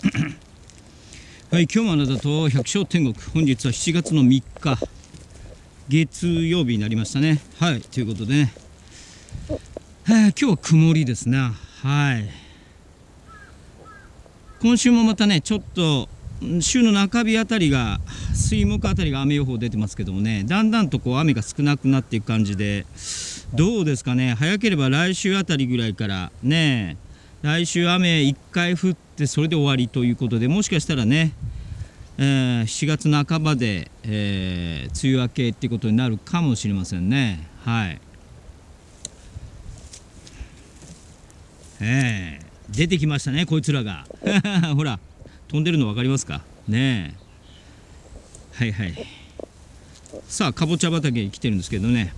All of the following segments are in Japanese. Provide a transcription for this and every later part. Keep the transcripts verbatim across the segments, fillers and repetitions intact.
はい、今日もあなたと百姓天国、本日はしちがつのみっか月曜日になりましたね。はい、ということでね、えー、今日は曇りですね。はい、今週もまたねちょっと週の中日あたりが水木あたりが雨予報出てますけどもね、だんだんとこう雨が少なくなっていく感じで、どうですかね、早ければ来週あたりぐらいからね、来週雨いっかい降ってそれで終わりということで、もしかしたらね、えー、しがつなかばで、えー、梅雨明けっていうことになるかもしれませんね。はい、えー、出てきましたねこいつらがほら飛んでるの分かりますかね。はいはい、さあかぼちゃ畑に来てるんですけどね、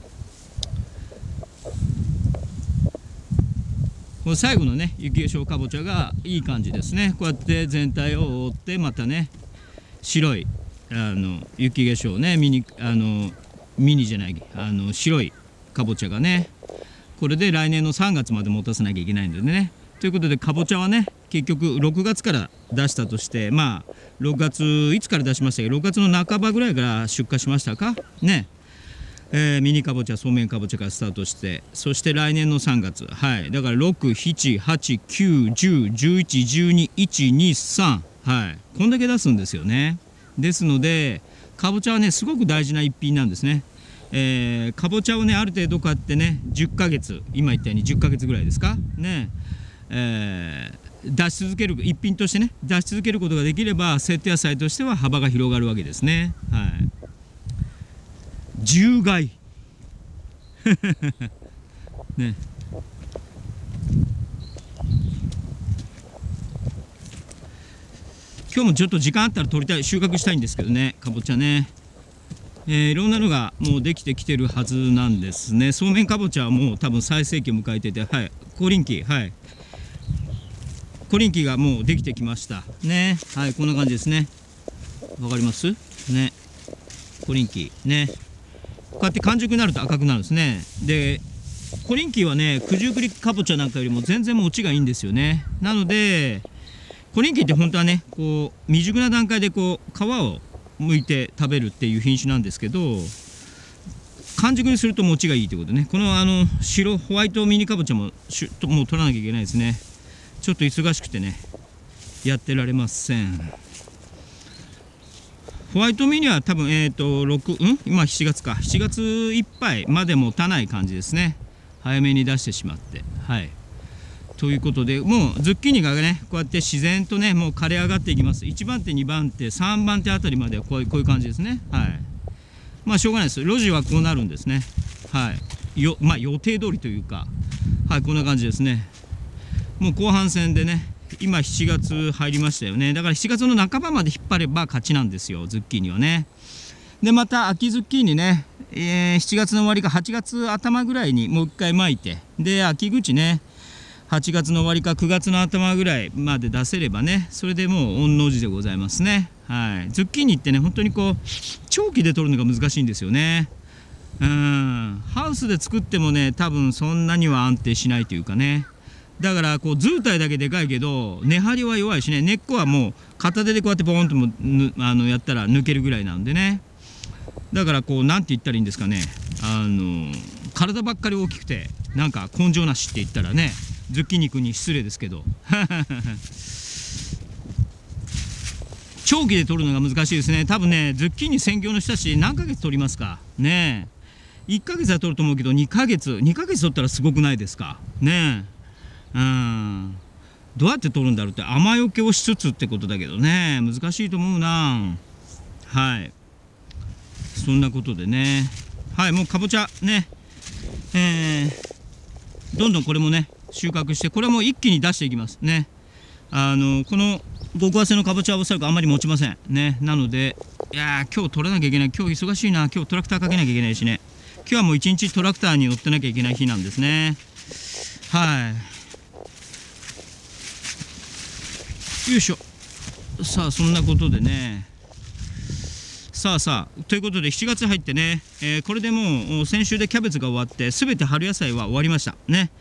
この最後のね雪化粧かぼちゃがいい感じですね。こうやって全体を覆って、またね白いあの雪化粧ね、ミニあのミニじゃないあの白いかぼちゃがね、これで来年のさんがつまで持たせなきゃいけないんでね。ということでかぼちゃはね結局ろくがつから出したとして、まあろくがついつから出しましたけどろくがつの半ばぐらいから出荷しましたかね。えー、ミニかぼちゃ、そうめんかぼちゃからスタートして、そして来年のさんがつ、はい、だからろく、しち、はち、きゅう、じゅう、じゅういち、じゅうに、いち、に、さん、はい、こんだけ出すんですよね。ですのでかぼちゃはねすごく大事な一品なんですね。えー、かぼちゃをねある程度買ってねじゅっかげつ、今言ったようにじゅっかげつぐらいですかね、えー、出し続ける一品としてね出し続けることができれば、セット野菜としては幅が広がるわけですね。はい、獣害ね、今日もちょっと時間あったら取りたい、収穫したいんですけどね、かぼちゃね、えー、いろんなのがもうできてきてるはずなんですね。そうめんかぼちゃはもう多分最盛期を迎えてて、はい、コリンキー、はい、コリンキーがもうできてきましたね。はい、こんな感じですね。わかりますね、コリンキーね、こうやって完熟になると赤くなるんですね。でコリンキーはね九十九里かぼちゃなんかよりも全然もちがいいんですよね。なのでコリンキーって本当はねこう未熟な段階でこう皮を剥いて食べるっていう品種なんですけど、完熟にするともちがいいということでね、このあの白ホワイトミニかぼちゃもしゅもう取らなきゃいけないですね。ちょっと忙しくてねやってられません。ホワイトミニは多分えっとろく、ん今しちがつか、しちがついっぱいまで持たない感じですね。早めに出してしまって、はい、ということで、もうズッキーニがねこうやって自然とねもう枯れ上がっていきます。いちばんてにばんてさんばんてあたりまではこういうこういう感じですね。はい、まあしょうがないです。路地はこうなるんですね。はい、よまあ予定通りというか、はい、こんな感じですね。もう後半戦でね今しちがつ入りましたよね。だからしちがつの半ばまで引っ張れば勝ちなんですよ、ズッキーニはね。でまた秋ズッキーニね、えー、しちがつの終わりかはちがつあたまぐらいにもう一回巻いて、で秋口ねはちがつの終わりかくがつの頭ぐらいまで出せればね、それでもう御の字でございますね。はい、ズッキーニってね本当にこう長期で取るのが難しいんですよね。うんハウスで作ってもね多分そんなには安定しないというかね、だからこう図体だけでかいけど根張りは弱いしね、根っこはもう片手でこうやってポーンともあのやったら抜けるぐらいなんでね、だからこうなんて言ったらいいんですかね、あの体ばっかり大きくてなんか根性なしって言ったらねズッキーニ君に失礼ですけど長期で取るのが難しいですね。多分ねズッキーニ専業の人たち何ヶ月取りますかねえ、いっかげつは取ると思うけどにかげつにかげつ取ったらすごくないですかねえ。うんどうやって取るんだろうって、雨よけをしつつってことだけどね難しいと思うな。はい、そんなことでね、はい、もうかぼちゃね、えー、どんどんこれもね収穫して、これも一気に出していきますね。あのこの極早生のかぼちゃはおそらくあんまり持ちませんね。なのでいやー今日取らなきゃいけない、今日忙しいな、今日トラクターかけなきゃいけないしね、今日はもう一日トラクターに乗ってなきゃいけない日なんですね。はい、よいしょ。さあそんなことでね、さあさあということでしちがつ入ってね、えー、これでもう先週でキャベツが終わって全て春野菜は終わりましたね。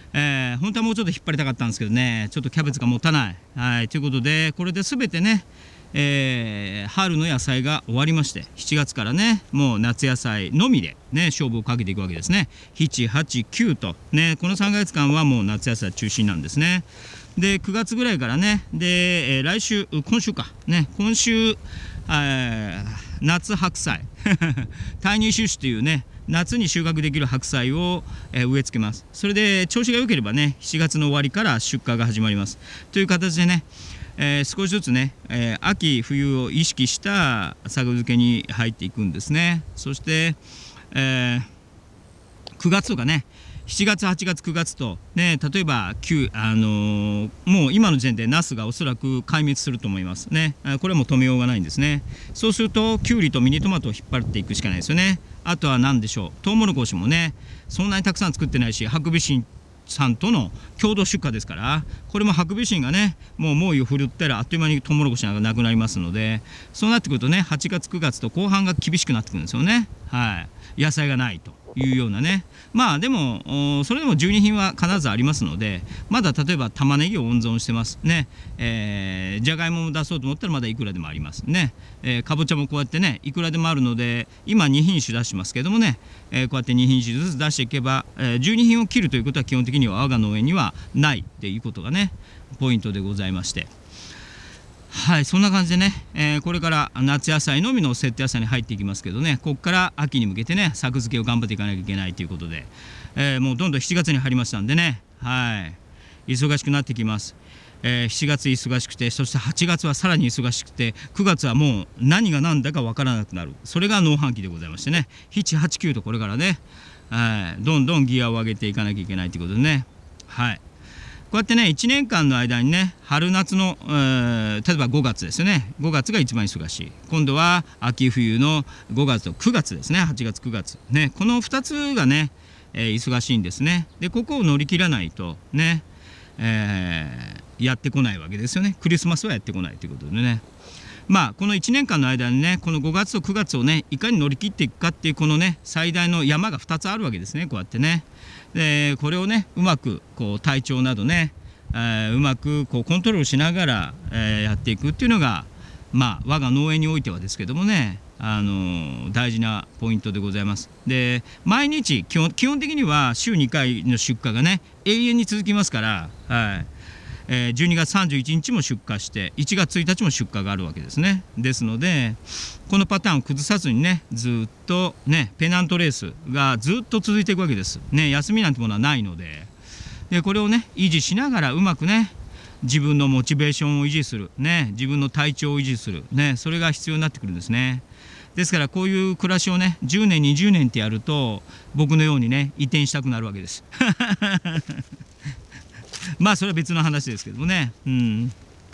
えー、本当はもうちょっと引っ張りたかったんですけどね、ちょっとキャベツが持たない。はい、ということでこれで全てね、えー、春の野菜が終わりまして、しちがつからねもう夏野菜のみでね勝負をかけていくわけですね。しち、はち、きゅうとね、このさんかげつかんはもう夏野菜中心なんですね。でくがつぐらいからね、で、えー、来週今週かね今週、えー、夏白菜耐乳種子というね夏に収穫できる白菜を、えー、植え付けます。それで調子が良ければねしちがつの終わりから出荷が始まりますという形でね、えー、少しずつね、えー、秋冬を意識した作付けに入っていくんですね。そして、えー、くがつとかねしちがつ、はちがつ、くがつと、ね、例えば、あのー、もう今の時点でナスがおそらく壊滅すると思いますね。これはもう止めようがないんですね。そうするときゅうりとミニトマトを引っ張っていくしかないですよね。あとは何でしょう、トウモロコシもねそんなにたくさん作ってないし、ハクビシンさんとの共同出荷ですから、これもハクビシンがねもう猛威を振るったらあっという間にトウモロコシがなくなりますので、そうなってくるとねはちがつ、くがつと後半が厳しくなってくるんですよね。はい、野菜がないというようなね。まあでもそれでもじゅうにひんは必ずありますので、まだ例えば玉ねぎを温存してますね、えー、じゃがいもも出そうと思ったらまだいくらでもありますね、えー、かぼちゃもこうやってねいくらでもあるので、今にひんしゅ出してますけどもね、えー、こうやってにひんしゅずつ出していけば、えー、じゅうにひんを切るということは基本的には我が農園にはないっていうことがねポイントでございまして、はい、そんな感じでね、えー、これから夏野菜のみのセット野菜に入っていきますけどね、ここから秋に向けてね作付けを頑張っていかなきゃいけないということで、えー、もうどんどんしちがつに入りましたんでね、はい、忙しくなってきます。えー、しちがつ忙しくて、そしてはちがつはさらに忙しくて、くがつはもう何が何だか分からなくなる、それが農繁期でございましてね、しち、はち、きゅうとこれからね、はい、どんどんギアを上げていかなきゃいけないということでね、はい、こうやってねいちねんかんの間にね春夏の、えー、例えばごがつですよね、ごがつが一番忙しい、今度は秋冬のごがつとくがつですね、はちがつ、くがつね、このふたつがね、えー、忙しいんですね。でここを乗り切らないとね、えー、やってこないわけですよね。クリスマスはやってこないということでね、まあこのいちねんかんの間にねこのごがつとくがつをねいかに乗り切っていくかっていうこのね最大の山がふたつあるわけですね。こうやってね、でこれをねうまくこう体調などね、えー、うまくこうコントロールしながら、えー、やっていくっていうのがまあ我が農園においてはですけどもね、あのー、大事なポイントでございます。で毎日基本、基本的には週にかいの出荷がね永遠に続きますから、はいえー、じゅうにがつさんじゅういちにちも出荷していちがつついたちも出荷があるわけですね。ですのでこのパターンを崩さずにねずっとねペナントレースがずっと続いていくわけですね。休みなんてものはないので、でこれをね維持しながらうまくね自分のモチベーションを維持する、ね、自分の体調を維持する、ね、それが必要になってくるんですね。ですからこういう暮らしをねじゅうねんにじゅうねんってやると僕のようにね移転したくなるわけですまあそれは別の話ですけどもね、うん、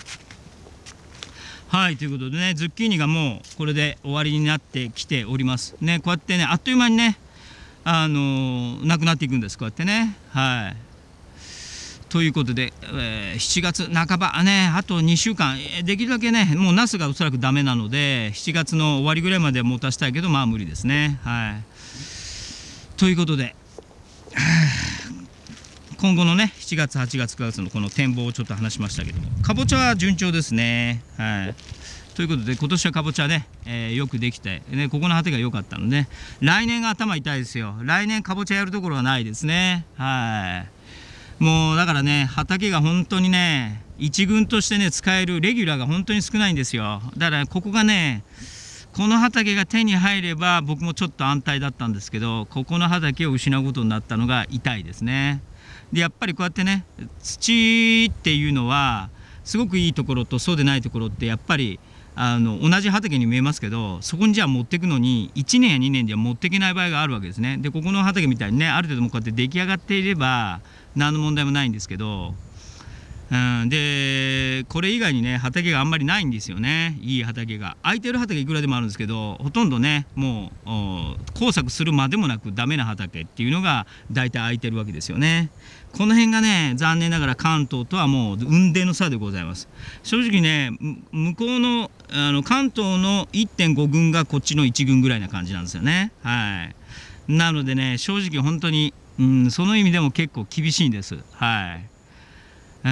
はいということでねズッキーニがもうこれで終わりになってきておりますね。こうやってねあっという間にねあのー、なくなっていくんです。こうやってね、はいということで、えー、しちがつなかばねあとにしゅうかんできるだけねもうナスがおそらくダメなのでしちがつの終わりぐらいまで持たせたいけどまあ無理ですね。はいということで今後のねしちがつはちがつくがつのこの展望をちょっと話しましたけども、かぼちゃは順調ですね。はいということで今年はかぼちゃね、えー、よくできて、ね、ここの果てが良かったので来年が頭痛いですよ。来年かぼちゃやるところはないですね。はいもうだからね畑が本当にね一軍としてね使えるレギュラーが本当に少ないんですよ。だからここがねこの畑が手に入れば僕もちょっと安泰だったんですけど、ここの畑を失うことになったのが痛いですね。でやっぱりこうやってね土っていうのはすごくいいところとそうでないところってやっぱりあの同じ畑に見えますけど、そこにじゃあ持っていくのにいちねんやにねんじゃ持っていけない場合があるわけですね。でここの畑みたいにねある程度もこうやって出来上がっていれば何の問題もないんですけど、うん、でこれ以外にね畑があんまりないんですよね。いい畑が空いてる畑いくらでもあるんですけど、ほとんどねもう耕作するまでもなくダメな畑っていうのが大体空いてるわけですよね。この辺がね残念ながら関東とはもう雲泥の差でございます。正直ね向こうのあの関東の いってんご 軍がこっちのいち軍ぐらいな感じなんですよね。はいなのでね正直本当にうん、その意味でも結構厳しいんです。はい。うん、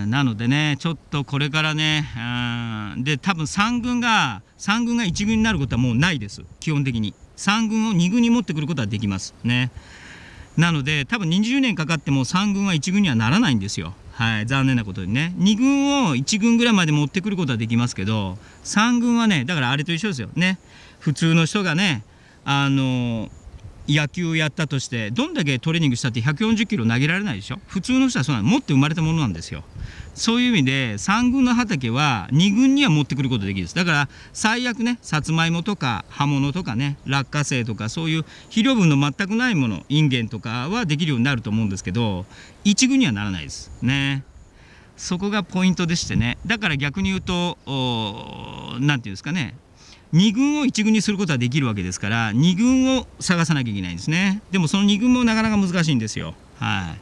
なのでね、ちょっとこれからね、うん、で多分さん軍がさん軍がいち軍になることはもうないです。基本的にさん軍をに軍に持ってくることはできますね。なので多分にじゅうねんかかってもさん軍はいち軍にはならないんですよ。はい、残念なことにね。に軍をいち軍ぐらいまで持ってくることはできますけど、さん軍はね、だからあれと一緒ですよね。普通の人がね、あの野球やったとしてどんだけトレーニングしたってひゃくよんじゅっキロ投げられないでしょ。普通の人はそうなの、持って生まれたものなんですよ。そういう意味でさん軍の畑はに軍には持ってくることできるんです。だから最悪ね、さつまいもとか葉物とかね、落花生とかそういう肥料分の全くないもの、インゲンとかはできるようになると思うんですけど、いち軍にはならないですね。そこがポイントでしてね。だから逆に言うと何て言うんですかね、に軍をいち軍にすることはできるわけですから、に軍を探さなきゃいけないんですね。でもそのに軍もなかなか難しいんですよ。はい、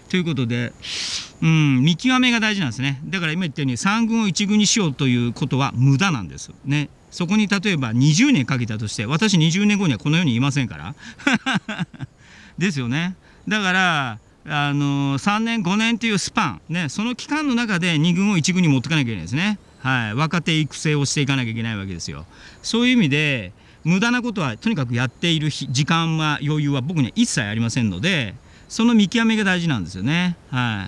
ということで、うん、見極めが大事なんですね。だから今言ったようにさん軍をいち軍にしようということは無駄なんですね。そこに例えばにじゅうねんかけたとして、私にじゅうねんごにはこの世にいませんからですよね。だからあのさんねんごねんというスパン、ね、その期間の中でに軍をいち軍に持っていかなきゃいけないですね。はい、若手育成をしていかなきゃいけないわけですよ。そういう意味で無駄なことはとにかくやっている時間は余裕は僕には一切ありませんので、その見極めが大事なんですよね。はい、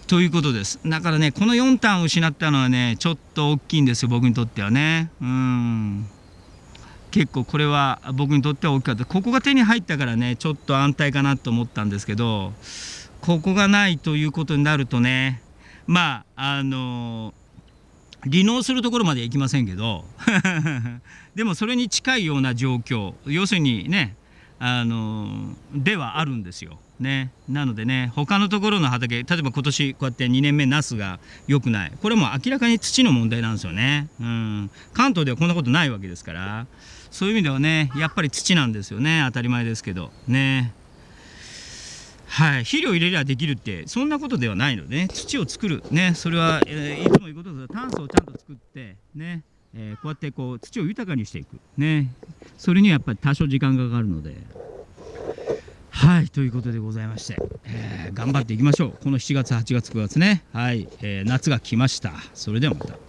ということです。だからね、このよんターンを失ったのはね、ちょっと大きいんですよ、僕にとってはね。うん結構これは僕にとっては大きかった。ここが手に入ったからね、ちょっと安泰かなと思ったんですけど、ここがないということになるとね、まああの離農するところまではいきませんけどでもそれに近いような状況、要するにね、あのではあるんですよ。ね、なのでね、他のところの畑、例えば今年こうやってにねんめナスが良くない、これも明らかに土の問題なんですよね。うん、関東ではこんなことないわけですから、そういう意味ではね、やっぱり土なんですよね。当たり前ですけどね。はい、肥料入れりゃできるってそんなことではないのでね、土を作るね、それは、えー、いつも言うことですが、炭素をちゃんと作ってね、えー、こうやってこう土を豊かにしていくね、それにはやっぱり多少時間がかかるので、はいということでございまして、えー、頑張っていきましょう。このしちがつはちがつくがつね、はい、えー、夏が来ました。それではまた。